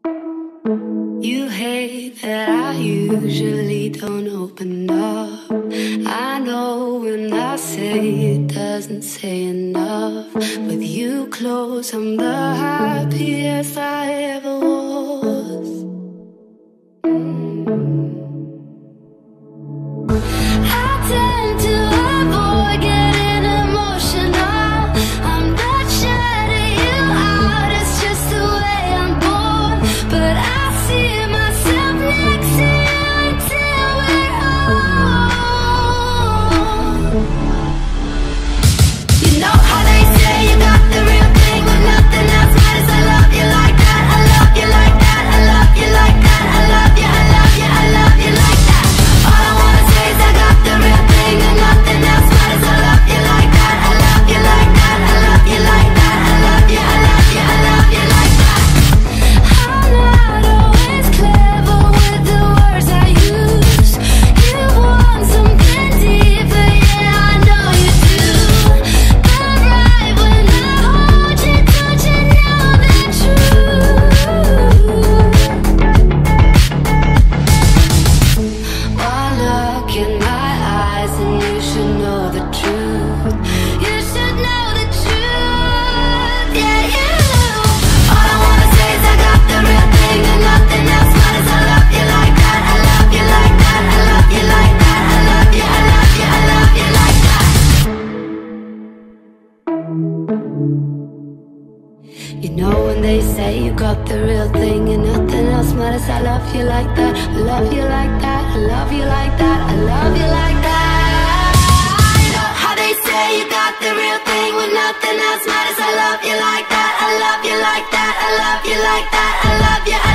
You hate that I usually don't open up. I know when I say it doesn't say enough. With you close, I'm the happiest I ever was. I tend to avoid getting emotional. I'm not shutting you out, it's just the way I'm born. But I see myself next to you until we're old. You know how they say you got the real thing when nothing else matters. I love you like that, I love you like that, I love you like that, I love you, I love you, I love you like that. All I wanna say is I got the real thing and nothing else matters. I love you like that, I love you like that, I love you like that, I love you, I love you, I love you like that. I'm not always clever with the words I use. You want something deeper, yeah, I know you do. But right when I hold you, don't you know the truth? One look in my eyes and you should know the truth. You should know the truth, yeah, you. All I wanna say is I got the real thing and nothing else matters. I love you like that, I love you like that, I love you like that, I love you, I love you, I love you like that. You know when they say you got the real thing and nothing else matters. I love you like that, I love you like that, I love you like that, I love you like that. You know how they say you got the real thing when nothing else matters. I love you like that, I love you like that, I love you like that, I love you.